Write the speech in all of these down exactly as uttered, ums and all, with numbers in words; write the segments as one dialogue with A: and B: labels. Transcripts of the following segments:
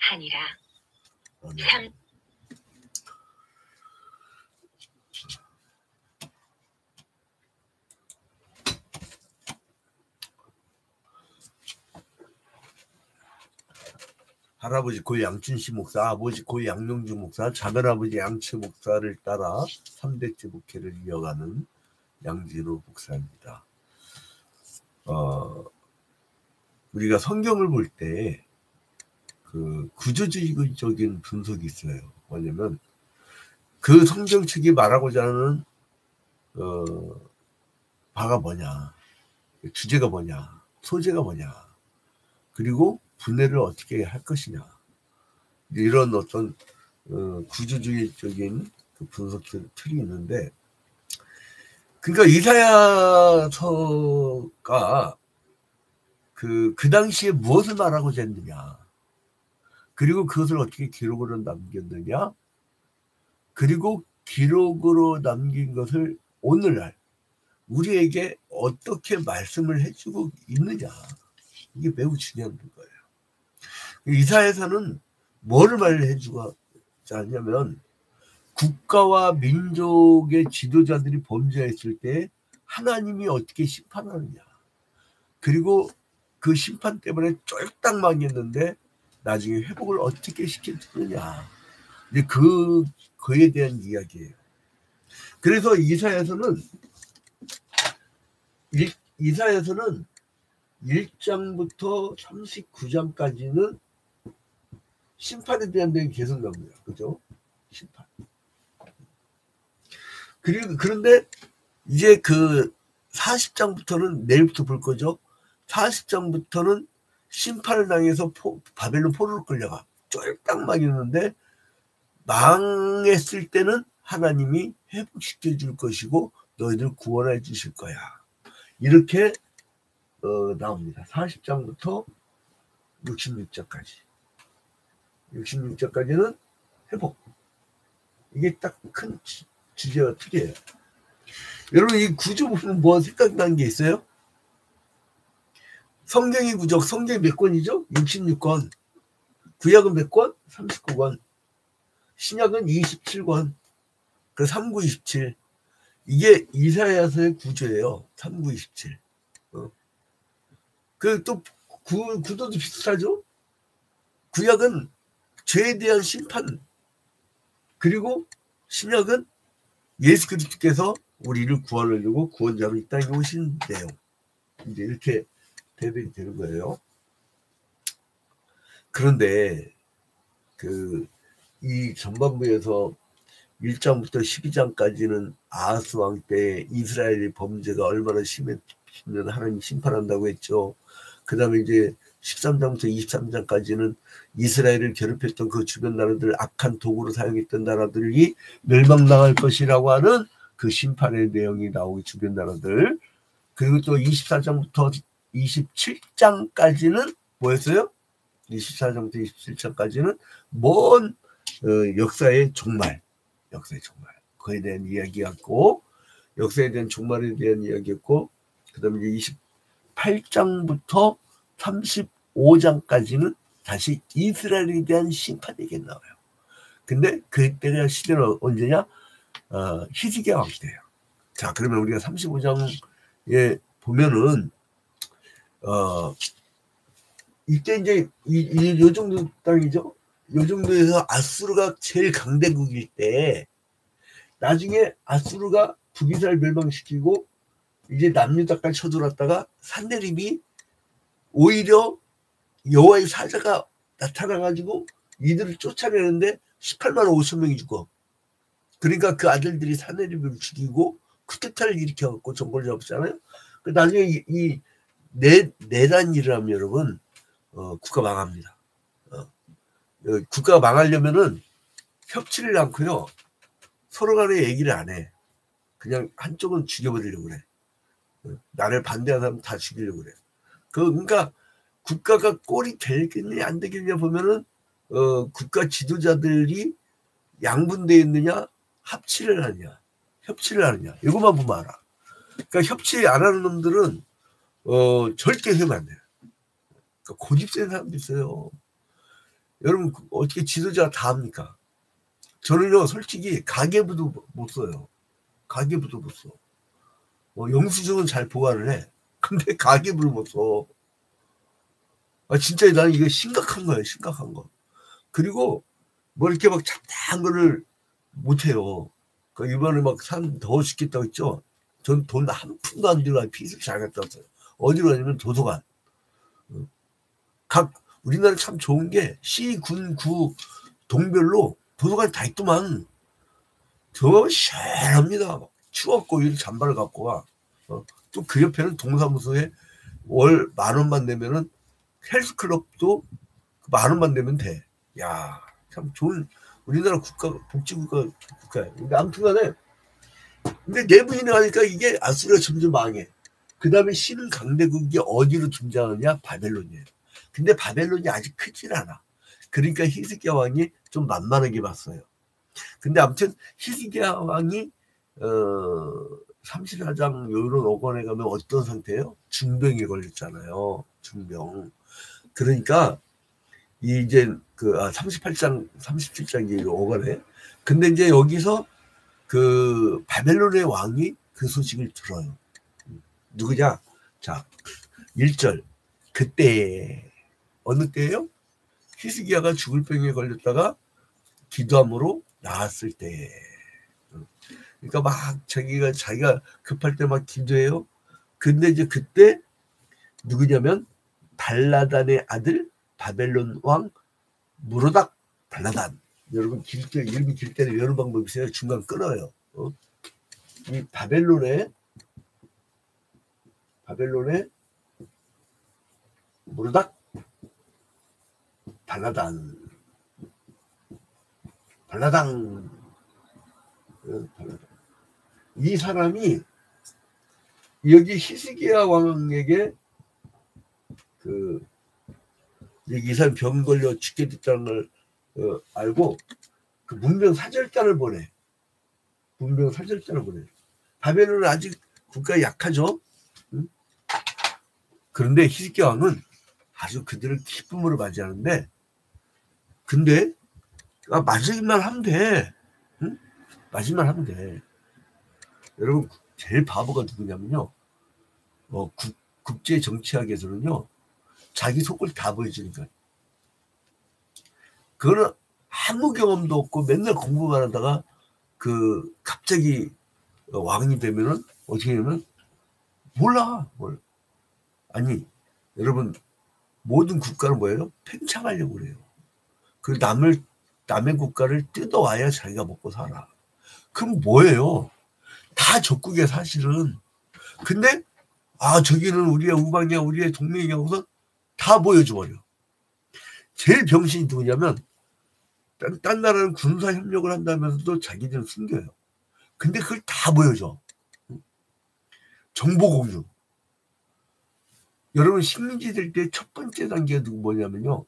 A: 하니라. 삼.
B: 할아버지 고 양춘시 목사, 아버지 고 양용주 목사, 자매아버지 양치 목사를 따라 삼 대째 목회를 이어가는 양진호 목사입니다. 어, 우리가 성경을 볼 때 그 구조적인 분석이 있어요. 뭐냐면 그 성경책이 말하고자 하는 어, 바가 뭐냐, 주제가 뭐냐, 소재가 뭐냐, 그리고 분해를 어떻게 할 것이냐, 이런 어떤 어, 구조주의적인 그 분석 틀이 있는데, 그러니까 이사야서가 그, 그 당시에 무엇을 말하고자 했느냐, 그리고 그것을 어떻게 기록으로 남겼느냐, 그리고 기록으로 남긴 것을 오늘날 우리에게 어떻게 말씀을 해주고 있느냐, 이게 매우 중요한 거예요. 이사야서는 뭐를 말해주고 하냐면, 국가와 민족의 지도자들이 범죄했을 때 하나님이 어떻게 심판하느냐, 그리고 그 심판 때문에 쫄딱 망했는데 나중에 회복을 어떻게 시켜주느냐, 그, 그에 대한 이야기예요. 그래서 이사야서는 이사야서는 일 장부터 삼십구 장까지는 심판에 대한 내용이 계속 나옵니다. 그죠? 심판. 그리고, 그런데 이제 그 사십 장부터는 내일부터 볼 거죠. 사십 장부터는 심판을 당해서 포, 바벨론 포로로 끌려가. 쫄딱 망했는데, 망했을 때는 하나님이 회복시켜 줄 것이고, 너희들 구원해 주실 거야. 이렇게 어, 나옵니다. 사십 장부터 육십육 장까지. 육십육 장까지는 회복. 이게 딱 큰 주제와 틀이에요. 여러분, 이 구조 보면 뭐 생각나는 게 있어요? 성경의 구조, 성경이 몇 권이죠? 육십육 권. 구약은 몇 권? 삼십구 권. 신약은 이십칠 권. 그 삼, 구, 이십칠. 이게 이사야서의 구조예요. 삼, 구, 이십칠. 어. 그 또 구도도 비슷하죠? 구약은 죄에 대한 심판, 그리고 신약은 예수 그리스도께서 우리를 구원하려고 구원자로 이 땅에 오신 내용. 이제 이렇게 대변이 되는 거예요. 그런데 그 이 전반부에서 일 장부터 십이 장까지는 아하스 왕 때 이스라엘의 범죄가 얼마나 심했으면 하나님 심판한다고 했죠. 그 다음에 이제 십삼 장부터 이십삼 장까지는 이스라엘을 괴롭혔던 그 주변 나라들, 악한 도구로 사용했던 나라들이 멸망당할 것이라고 하는 그 심판의 내용이 나오고, 주변 나라들. 그리고 또 이십사 장부터 이십칠 장까지는 뭐였어요? 이십사 장부터 이십칠 장까지는 먼 어, 역사의 종말, 역사의 종말, 그에 대한 이야기였고, 역사에 대한 종말에 대한 이야기였고, 그 다음에 이제 이십팔 장부터 삼십오 장까지는 다시 이스라엘에 대한 심판 얘기 나와요. 근데 그때가 시대는 언제냐? 어, 히스기야 왕 때예요. 자, 그러면 우리가 삼십오 장에 보면은 어, 이때 이제 이, 이, 요 정도 땅이죠. 요 정도에서 아수르가 제일 강대국일 때, 나중에 아수르가 북이스라엘 멸망시키고 이제 남유다까지 쳐들어왔다가 산헤립이 오히려 여호와의 사자가 나타나가지고 이들을 쫓아내는데 십팔만 오천 명이 죽어. 그러니까 그 아들들이 산헤립을 죽이고 쿠데타를 일으켜갖고 정권을 잡았잖아요. 그 나중에 이, 이 내, 내란 일을 하면 여러분, 어, 국가 망합니다. 어, 국가가 망하려면은 협치를 않고요, 서로 간에 얘기를 안 해. 그냥 한쪽은 죽여버리려고 그래. 어, 나를 반대하는 사람 다 죽이려고 그래. 그, 그러니까 국가가 꼴이 되겠느냐 안 되겠느냐 보면은 어, 국가 지도자들이 양분되어 있느냐, 합치를 하느냐, 협치를 하느냐, 이것만 보면 알아. 그러니까 협치 안 하는 놈들은 어, 절대 하면 안 돼요. 그러니까 고집센 사람도 있어요. 여러분 어떻게 지도자가 다 합니까? 저는요 솔직히 가계부도 못 써요. 가계부도 못 써. 어, 영수증은 잘 보관을 해. 근데 가계부를 못 써. 아, 진짜 나는 이거 심각한 거예요. 심각한 거. 그리고 뭐 이렇게 막 잡다한 거를 못 해요. 그 이번에 막 산 더워 죽겠다고 했죠. 전 돈 한 푼도 안 들고 피스 잘 갔다 왔어요. 어디로 가냐면 도서관. 각 우리나라 참 좋은 게 시, 군, 구, 동별로 도서관이 다 있더만. 저 시원합니다. 추웠고 이 잠바를 갖고 와. 어, 또 그 옆에는 동사무소에 월 만 원만 내면은 헬스클럽도 만 원만 내면 돼. 야, 참 좋은 우리나라 국가 복지국가 국가예요. 근데 아무튼간에 근데 내부인에 가니까 이게 아수리가 점점 망해. 그 다음에 신은 강대국이 어디로 등장하느냐? 바벨론이에요. 근데 바벨론이 아직 크질 않아. 그러니까 히스기야 왕이 좀 만만하게 봤어요. 근데 아무튼 히스기야 왕이 어, 삼십사 장 요런 오건에 가면 어떤 상태예요? 중병에 걸렸잖아요. 중병. 그러니까 이제 그 아, 삼십팔 장, 삼십칠 장 오건에. 근데 이제 여기서 그 바벨론의 왕이 그 소식을 들어요. 누구냐? 자, 일 절. 그때 어느 때예요? 히스기야가 죽을 병에 걸렸다가 기도함으로 나았을 때. 그러니까 막 자기가 자기가 급할 때 막 기도해요. 근데 이제 그때 누구냐면 발라단의 아들 바벨론 왕 무로닥 발라단. 여러분 길 때 이름이 길 때는 이런 방법이 있어요. 중간 끊어요. 어? 이 바벨론의 바벨론의 무로닥 발라단 발라당 어, 발라당. 이 사람이 여기 히스기야 왕에게 그 이 사람 병 걸려 죽게 됐다는 걸 어, 알고 그 문병 사절단을 보내. 문병 사절단을 보내. 바벨론은 아직 국가가 약하죠. 응? 그런데 히스기야 왕은 아주 그들을 기쁨으로 맞이하는데 근데 아, 맞으기만 하면 돼. 응? 맞으기만 하면 돼. 여러분 제일 바보가 누구냐면요. 어, 국, 국제 정치학에서는요. 자기 속을 다 보여주니까. 그거는 아무 경험도 없고 맨날 공부만 하다가 그 갑자기 왕이 되면은 어떻게 되면 몰라. 뭘. 아니 여러분 모든 국가는 뭐예요? 팽창하려고 그래요. 그 남을 남의 국가를 뜯어와야 자기가 먹고 살아. 그럼 뭐예요? 다 적국이야 사실은. 근데 아 저기는 우리의 우방이야 우리의 동맹이야 하고서 다 보여줘버려. 제일 병신이 누구냐면 딴, 딴 나라는 군사협력을 한다면서도 자기들은 숨겨요. 근데 그걸 다 보여줘. 정보 공유. 여러분 식민지 될 때 첫 번째 단계가 뭐냐면요.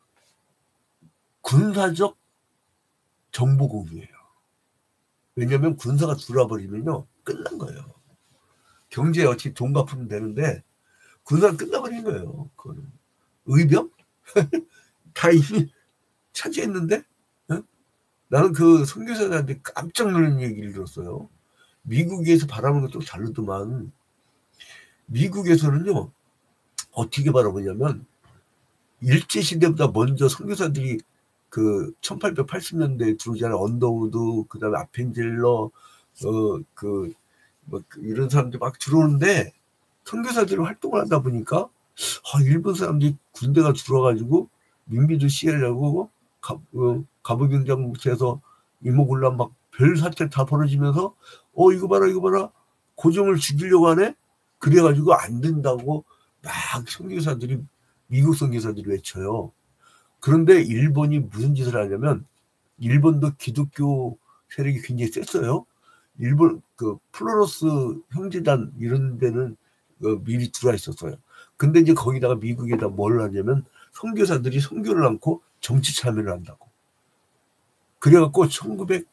B: 군사적 정보 공유예요. 왜냐하면 군사가 들어와버리면요. 끝난 거예요. 경제에 어떻게 돈 갚으면 되는데 군사가 끝나버린 거예요. 그거는. 의병? 다 이미 차지했는데? 어? 나는 그 선교사들한테 깜짝 놀란 얘기를 들었어요. 미국에서 바라보는 것도 다르더만 미국에서는요. 어떻게 바라보냐면 일제시대보다 먼저 선교사들이 그 천팔백팔십 년대에 들어오잖아요. 언더우드, 그 다음에 아펜젤러, 어, 그, 뭐, 이런 사람들 막 들어오는데, 선교사들이 활동을 하다 보니까, 아, 일본 사람들이 군대가 들어와가지고, 민비도 씨하려고, 어, 갑오경장에서 이모군란 막 별 사태 다 벌어지면서, 어, 이거 봐라, 이거 봐라, 고종을 죽이려고 하네? 그래가지고 안 된다고 막 선교사들이, 미국 선교사들이 외쳐요. 그런데 일본이 무슨 짓을 하냐면 일본도 기독교 세력이 굉장히 셌어요. 일본 그 플로로스 형제단 이런 데는 어, 미리 들어와 있었어요. 근데 이제 거기다가 미국에다 뭘 하냐면 선교사들이 선교를 않고 정치 참여를 한다고. 그래갖고 천구백사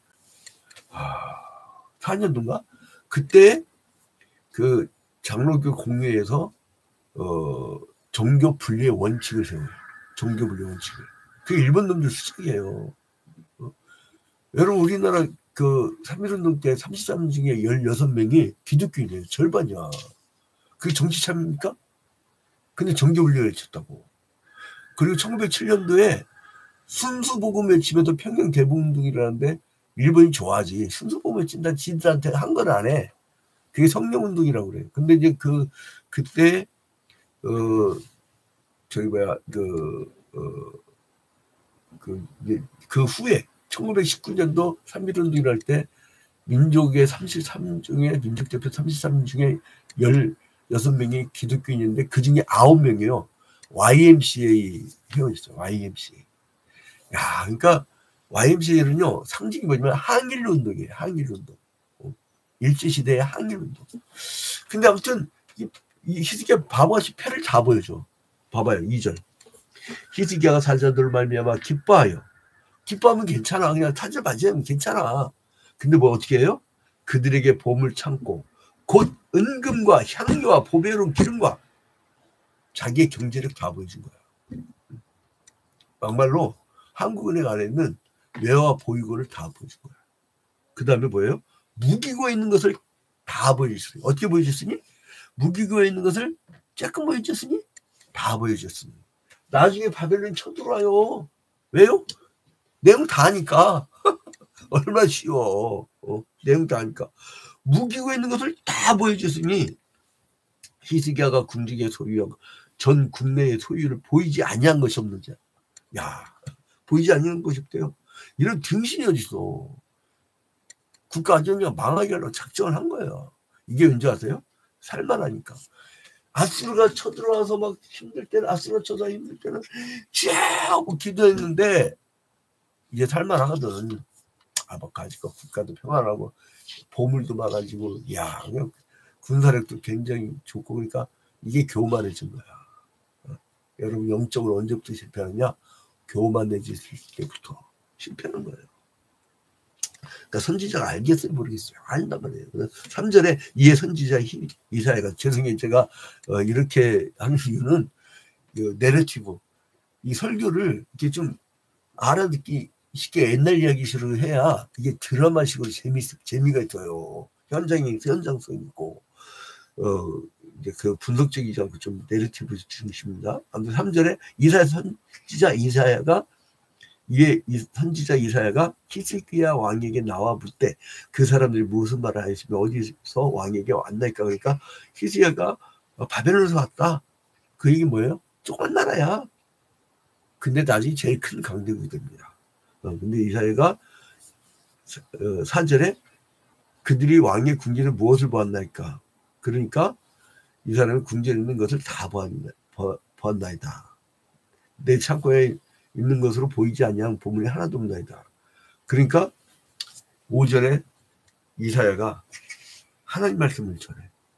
B: 년도인가 그때 그 장로교 공회에서 어, 종교 분리의 원칙을 세워요. 종교 분리 원칙을. 그 일본 놈들 수석이에요. 어? 여러분 우리나라 그 삼일운동 때 삼십삼 명 중에 열여섯 명이 기독교인이에요. 절반이야. 그게 정치 참입니까? 근데 정교훈련 외쳤다고. 그리고 천구백칠 년도에 순수복음 외치면서 평양 대북운동이라는데 일본이 좋아하지. 순수복음 외친다 지들한테 한 건 안 해. 그게 성령운동이라고 그래요. 근데 이제 그 그때 어 저기 뭐야 그 어 그 이제 그 후에 천구백십구 년도 삼일운동을 할 때 민족의 삼십삼 중에 민족 대표 삼십삼 명 중에 열여섯 명이 기독교인인데 그 중에 아홉 명이요 와이엠씨에이 회원이죠. 와이엠씨에이. 야, 그러니까 와이엠씨에이는요 상징이 뭐냐면 항일 운동이에요. 항일 운동. 일제 시대의 항일 운동. 근데 아무튼 이, 이 히스기야 바보같이 패를 다 보여줘. 봐봐요. 이 절. 히스기야가 살자들 말미암아 기뻐하여. 기뻐하면 괜찮아. 그냥 타자 맞으면 괜찮아. 근데 뭐 어떻게 해요? 그들에게 보물 창고 곧 은금과 향료와 보배로운 기름과 자기의 경제력 다 보여준 거야. 막말로 한국은행 안에는 외화 보유고를 다 보여준 거야. 그 다음에 뭐예요? 무기고에 있는 것을 다 보여줬으니. 어떻게 보여줬으니? 무기고에 있는 것을 조금 보여줬으니 다 보여줬으니. 나중에 바벨론이 쳐들어와요. 왜요? 내용 다 아니까. 얼마나 쉬워. 어, 내용 다 아니까. 무기고에 있는 것을 다 보여줬으니 히스기야가 궁중의 소유하고 전 국내의 소유를 보이지 아니한 것이 없는지. 야, 보이지 아니한 것이 없대요. 이런 등신이 어딨어. 국가 안전위가 망하게 하려고 작정을 한 거예요. 이게 왠지 아세요? 살만하니까. 아수르가 쳐들어와서 막 힘들 때는 아수르가 쳐서 힘들 때는 쫙 하고 기도했는데 이제 살만하거든. 아, 막 가지고 국가도 평안하고 보물도 많아지고 야, 그냥 군사력도 굉장히 좋고 그러니까 이게 교만해진 거야. 어? 여러분 영적으로 언제부터 실패하느냐? 교만해질 때부터 실패하는 거예요. 그러니까 선지자가 알겠어요? 모르겠어요? 안단 말이에요. 삼 절에 이에 선지자 이사야가 죄송해요. 제가 어, 이렇게 하는 이유는 그 내러티브 이 설교를 이렇게 좀 알아듣기 쉽게 옛날 이야기식으로 해야 이게 드라마식으로 재미 재미가 있어요. 현장이 현장성 있고 어 이제 그 분석적이지 않고 좀 내러티브 중심입니다. 아무튼 삼 절에 이사야 선지자 이사야가 이에 선지자 이사야가 히스기야 왕에게 나와 볼 때 그 사람들이 무슨 말을 하였으며 어디서 왕에게 왔나이까. 그러니까 히스기야가 바벨론에서 왔다. 그 얘기 뭐예요? 조그만 나라야. 근데 나중에 제일 큰 강대국이 됩니다. 어, 근데 이사야가 사 절에 그들이 왕의 궁전에 무엇을 보았나이까. 그러니까 이 사람은 궁전에 있는 것을 다 보았나이다. 내 창고에 있는 것으로 보이지 아니한 보물이 하나도 없나이다. 그러니까 오 절에 이사야가 하나님 말씀을 전해.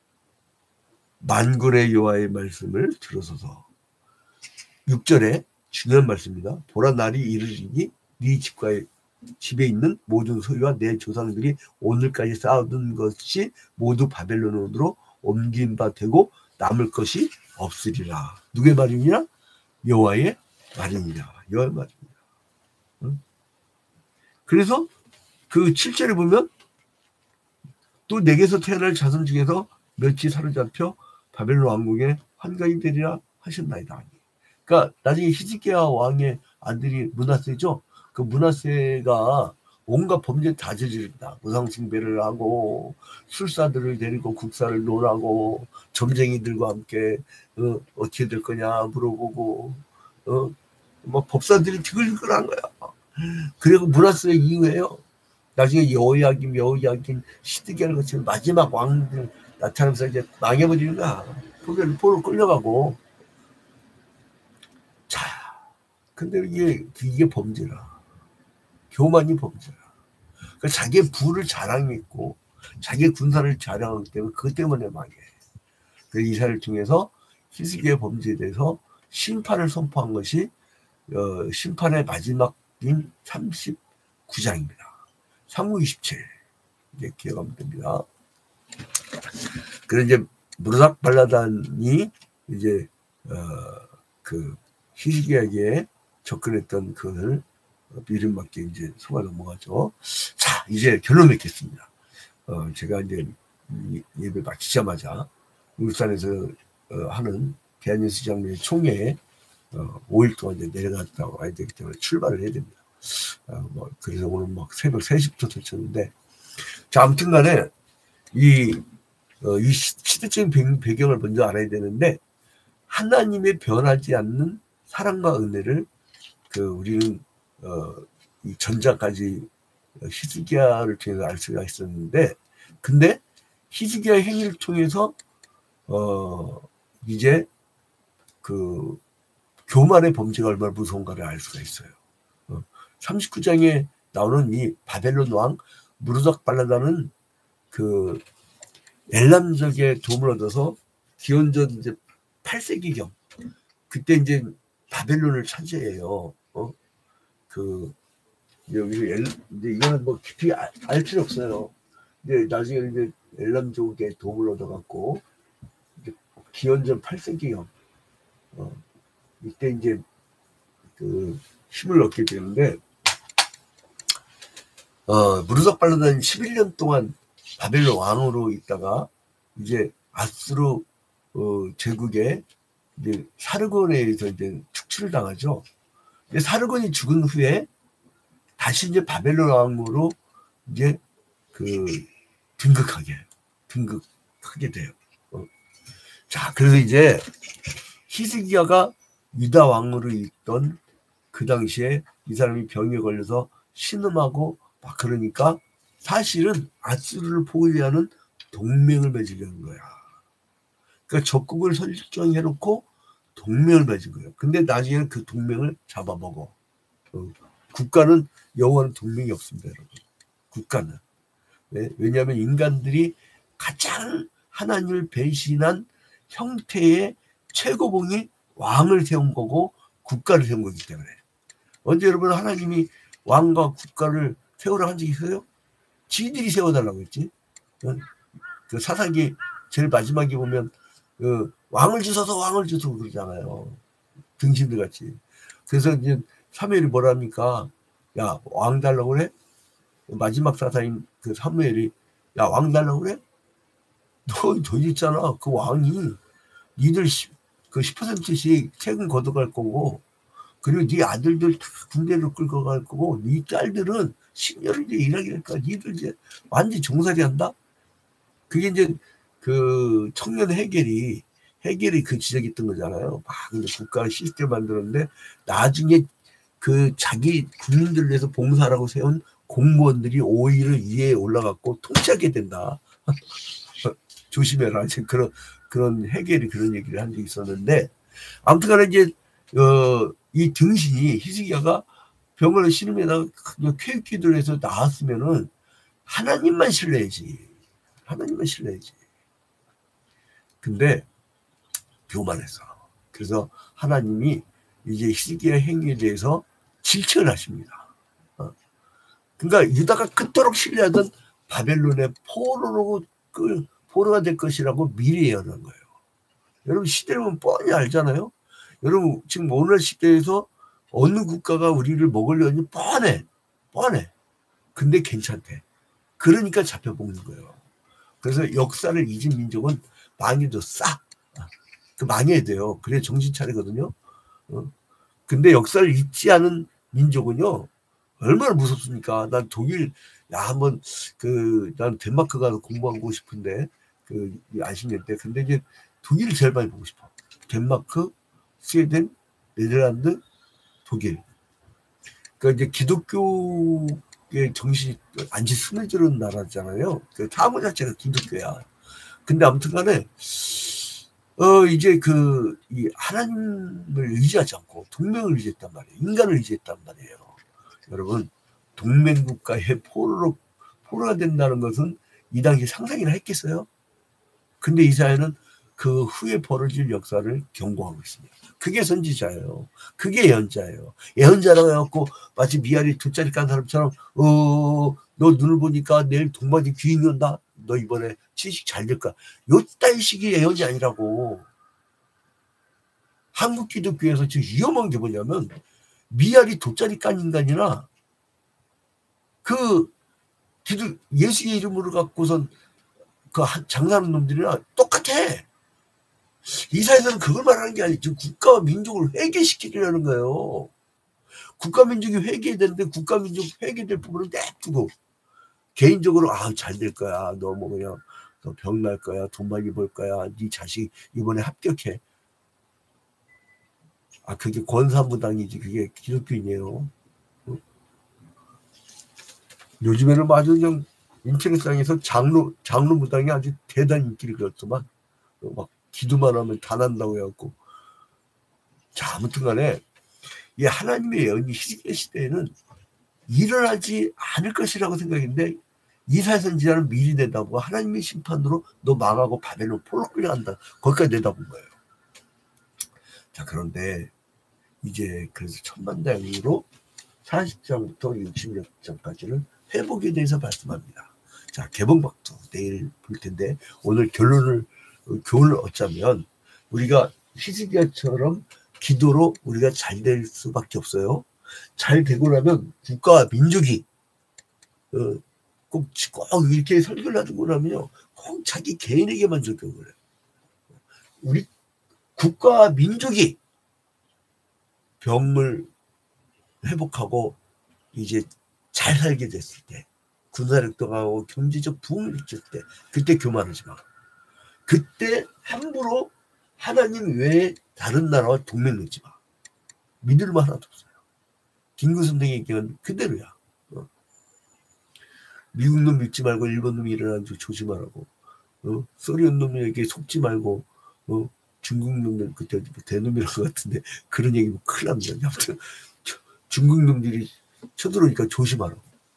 B: 만군의 여호와의 말씀을 들어서서. 육 절에 중요한 말씀입니다. 보라 날이 이르리니 네 집과의 집에 있는 모든 소유와 내 조상들이 오늘까지 쌓아둔 것이 모두 바벨론으로 옮긴 바 되고 남을 것이 없으리라. 누구의 말이냐? 여호와의 말입니다. 여호와의 말입니다. 응? 그래서 그 칠 절에 보면 또 내게서 태어날 자손 중에서 몇이 사로잡혀 바벨론 왕국의 환관이 되리라 하셨나이다. 그러니까 나중에 히스기야 왕의 아들이 므낫세죠. 그 므낫세가 온갖 범죄 다 저지른다. 우상숭배를 하고 술사들을 데리고 국사를 논하고 점쟁이들과 함께 어, 어떻게 될 거냐 물어보고 어, 뭐 법사들이 지글지글한 거야. 그리고 므낫세 이후에요. 나중에 여호야김, 여호야김, 시드기야를 거치는 마지막 왕들 나타나면서 이제 망해버리는 거야. 포로, 포로 끌려가고. 자, 근데 이게 이게 범죄라. 교만이 범죄라. 그러니까 자기의 부를 자랑했고 자기의 군사를 자랑하기 때문에 그것 때문에 망해. 그래서 이사를 통해서 히스기야의 범죄에 대해서 심판을 선포한 것이 어, 심판의 마지막인 삼십구 장입니다. 삼 구 이십칠 이제 기억하면 됩니다. 그래서 이제 무르삭 발라단이 이제 어, 그 히스기야에게 접근했던 그것을 믿음밖에 이제 속아 넘어가죠. 자, 이제 결론 맺겠습니다. 어, 제가 이제 예배 마치자마자 울산에서 어, 하는 대한예수 장로회 총회에 어, 오 일 동안 이제 내려갔다 와야 되기 때문에 출발을 해야 됩니다. 어, 뭐 그래서 오늘 막 새벽 세 시부터 도착했는데, 자, 아무튼 간에 이, 어, 이 시대적인 배경을 먼저 알아야 되는데, 하나님의 변하지 않는 사랑과 은혜를 그 우리는 어, 이 전자까지 히스기야를 통해서 알 수가 있었는데, 근데 히스기야 행위를 통해서 어 이제 그 교만의 범죄가 얼마나 무서운가를 알 수가 있어요. 어, 삼십구 장에 나오는 이 바벨론 왕 무르닥 발라다는 그 엘람족의 도움을 얻어서 기원전 이제 팔 세기경 그때 이제 바벨론을 차지해요. 어? 그 여기서 엘, 이제 이거는 뭐 깊이 알, 알 필요 없어요. 근데 나중에 이제 엘람족의 도움을 얻어갖고 이제 기원전 팔 세기경 어, 이때 이제 그 힘을 얻게 되는데, 어, 무르닥 발라다는 십일 년 동안 바벨론 왕으로 있다가 이제 아수르 어, 제국에 이제 사르곤에 의해서 이제 축출을 당하죠. 근데 사르곤이 죽은 후에 다시 이제 바벨론 왕으로 이제 그 등극하게 등극하게 돼요. 어. 자, 그래서 이제 히스기야가 유다 왕으로 있던 그 당시에 이 사람이 병에 걸려서 신음하고 막 그러니까 사실은 아수르를 포위하는 동맹을 맺으려는 거야. 그러니까 적국을 설정해놓고 동맹을 맺은 거예요. 근데 나중에는 그 동맹을 잡아먹어. 어. 국가는 영원한 동맹이 없습니다, 여러분. 국가는. 네? 왜냐하면 인간들이 가장 하나님을 배신한 형태의 최고봉이 왕을 세운 거고 국가를 세운 거기 때문에. 언제 여러분 하나님이 왕과 국가를 세우라 한 적이 있어요? 지들이 세워달라고 했지. 그 사사기 제일 마지막에 보면 그 왕을 주소서 왕을 주소서 그러잖아요. 등신들 같이. 그래서 이제 사무엘이 뭐랍니까? 야, 왕 달라고 그래? 마지막 사사인 그 사무엘이 야, 왕 달라고 그래? 너, 너 있잖아. 그 왕이 니들 그 십 퍼센트씩 세금 걷어갈 거고, 그리고 네 아들들 다 군대로 끌고 갈 거고, 네 딸들은 십 년을 이제 일하게 할 거야. 니들 이제 완전히 종살이 한다? 그게 이제 그 청년 해겔이, 해겔이 그 지적했던 거잖아요. 막 근데 국가 시스템 만들었는데, 나중에 그 자기 국민들을 위해서 봉사라고 세운 공무원들이 오히려 위에 올라갔고 통치하게 된다. 조심해라. 지금 그런, 그런 해겔이 그런 얘기를 한 적이 있었는데, 아무튼 간에 이제, 어, 이 등신이 히스기야가 병을 신음에다가 쾌육 기도를 해서 나았으면은 하나님만 신뢰야지. 하나님만 신뢰야지. 근데 교만했어. 그래서 하나님이 이제 히스기야 행위에 대해서 질책을 하십니다. 어. 그러니까 유다가 그토록 신뢰하던 바벨론의 포로로 그 포로가 될 것이라고 미리 예언한 거예요. 여러분 시대를 보면 뻔히 알잖아요. 여러분 지금 오늘 시대에서 어느 국가가 우리를 먹으려니 뻔해. 뻔해. 근데 괜찮대. 그러니까 잡혀먹는 거예요. 그래서 역사를 잊은 민족은 망해도 싸. 그 망해야 돼요. 그래야 정신 차리거든요. 어. 근데 역사를 잊지 않은 민족은요, 얼마나 무섭습니까? 난 독일, 야, 한번, 그, 난 덴마크 가서 공부하고 싶은데, 그, 아시년 때. 근데 이제 독일을 제일 많이 보고 싶어. 덴마크, 스웨덴, 네덜란드, 독일. 그러니까 이제 기독교의 정신이 안지 스며드는 나라잖아요. 그 사무 자체가 기독교야. 근데 아무튼 간에, 어, 이제 그, 이 하나님을 의지하지 않고 동맹을 의지했단 말이에요. 인간을 의지했단 말이에요. 여러분, 동맹국가의 포로로, 포로가 된다는 것은 이 당시 상상이나 했겠어요? 근데 이사야는 그 후에 벌어질 역사를 경고하고 있습니다. 그게 선지자예요. 그게 예언자예요. 예언자라고 해갖고 마치 미아리 돗자리 깐 사람처럼, 어, 너 눈을 보니까 내일 동반이 귀인이 온다. 너 이번에 취직 잘 될 거야. 요딴 식의 예언이 아니라고. 한국 기독교에서 지금 위험한 게 뭐냐면 미알이 돗자리 깐 인간이나 그 기도 예수의 이름으로 갖고선 그 장사하는 놈들이랑 똑같아. 이사야서는 그걸 말하는 게 아니지. 국가와 민족을 회개시키려는 거예요. 국가 민족이 회개해야 되는데 국가 민족 회개될 부분은 냅두고 개인적으로 아 잘 될 거야. 너 뭐 그냥 너 병 날 거야. 돈 많이 벌 거야. 네 자식 이번에 합격해. 아 그게 권사무당이지. 그게 기독교인이에요. 어? 요즘에는 아주 그냥 인터넷상에서 장로 장로 무당이 아주 대단히 인기를 끌었더만 막 기도만 하면 다 난다고 해갖고. 자 아무튼간에 이 하나님의 예언이 히스기야 시대에는 일어나지 않을 것이라고 생각했는데 이사야 선지자는 미리 내다보고 하나님의 심판으로 너 망하고 바벨론 포로 끌려간다. 거기까지 내다본 거예요. 자 그런데 이제 그래서 천만다행으로 사십 장부터 육십육 장까지는 회복에 대해서 말씀합니다. 자 개봉박도 내일 볼 텐데 오늘 결론을 교훈을 얻자면 우리가 히스기야처럼 기도로 우리가 잘 될 수밖에 없어요. 잘 되고 나면 국가와 민족이 어, 꼭, 꼭 이렇게 설교를 하고 나면요 꼭 자기 개인에게만 적용을 해요. 우리 국가와 민족이 병을 회복하고 이제 잘 살게 됐을 때 군사력도 강하고 경제적 부흥을 일으켰을 때 그때 교만하지 마. 그때 함부로 하나님 외에 다른 나라와 동맹 맺지 마. 믿을 만 하나도 없어요. 김구 선생의 얘기는 그대로야. 어. 미국 놈 믿지 말고 일본 놈이 일어나는 줄 조심하라고. 어. 소련 놈에게 속지 말고 어. 중국 놈들 그때 대놈이라는 것 같은데 그런 얘기 뭐 큰일 납니다. 아무튼 중국 놈들이 쳐들어오니까 조심하라고.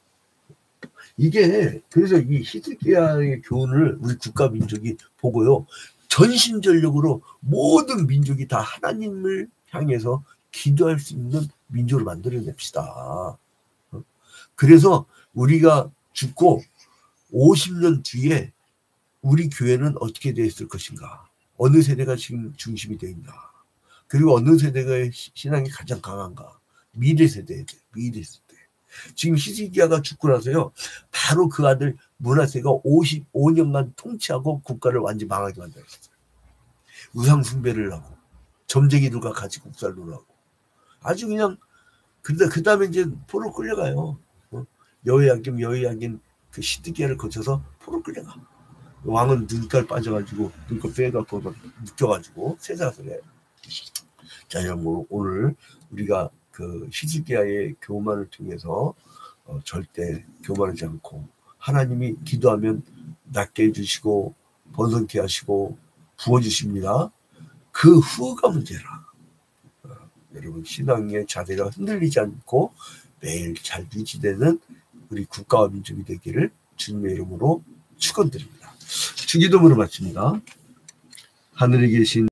B: 이게 그래서 이 히스기야의 교훈을 우리 국가 민족이 보고요. 전심전력으로 모든 민족이 다 하나님을 향해서 기도할 수 있는 민족을 만들어냅시다. 그래서 우리가 죽고 오십 년 뒤에 우리 교회는 어떻게 되어 있을 것인가. 어느 세대가 지금 중심이 되어 있나. 그리고 어느 세대가 신앙이 가장 강한가. 미래 세대에 돼. 미래 세대. 지금 히스기야가 죽고 나서요. 바로 그 아들 므낫세가 오십오 년간 통치하고 국가를 완전히 망하게 만들었어요. 우상 숭배를 하고 점쟁이들과 같이 국살을 하고 아주 그냥 근데 그 다음에 이제 포로 끌려가요. 어? 여호야김 여호야김 그 시드기야를 거쳐서 포로 끌려가. 왕은 눈깔 빠져가지고 눈깔 빼갖고 묶여가지고 세사슬에. 자 여러분 오늘 우리가 그 히스기야의 교만을 통해서 어, 절대 교만하지 않고 하나님이 기도하면 낫게 해주시고 번성케 하시고 부어주십니다. 그 후가 문제라. 어, 여러분 신앙의 자세가 흔들리지 않고 매일 잘 유지되는 우리 국가와 민족이 되기를 주님의 이름으로 축원드립니다. 주기도문을 마칩니다. 하늘에 계신